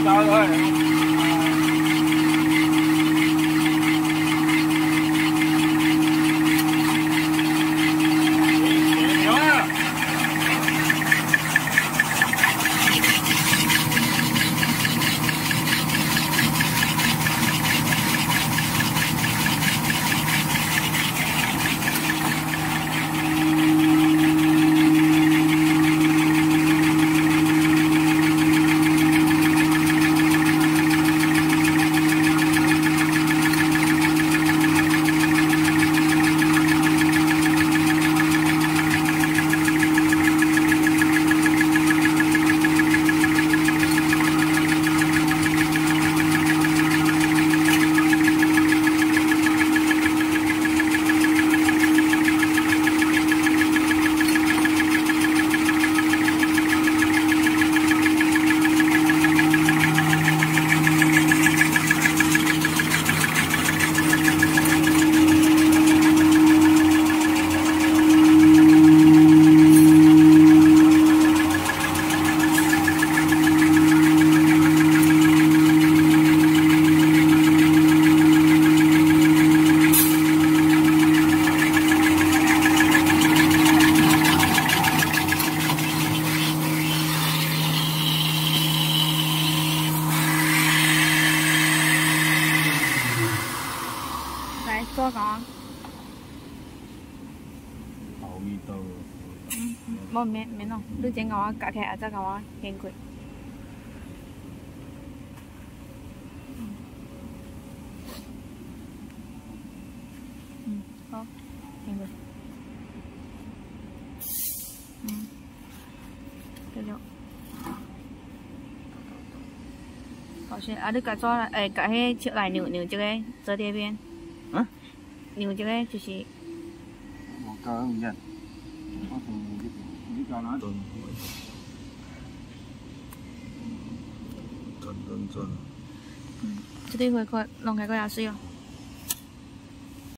Trời ơi. Cho con. Một miếng không? Đứa trẻ ngồi cả khẽ cho ngồi khen quỷ. Không, khen quỷ. Được. Có chuyện ở đây cả cho là cả hết chịu lại nửa chưa cái giờ đi bên. Hả? Nửa chưa cái chú chị. Một cơ không nhận. Có thằng biết cho nói. Chứ đi hồi coi lòng cái coi áo xuyên.